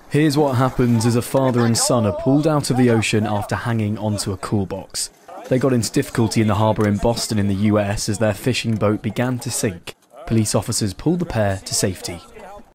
Here's what happens as a father and son are pulled out of the ocean after hanging onto a cool box. They got into difficulty in the harbour in Boston in the US as their fishing boat began to sink. Police officers pulled the pair to safety.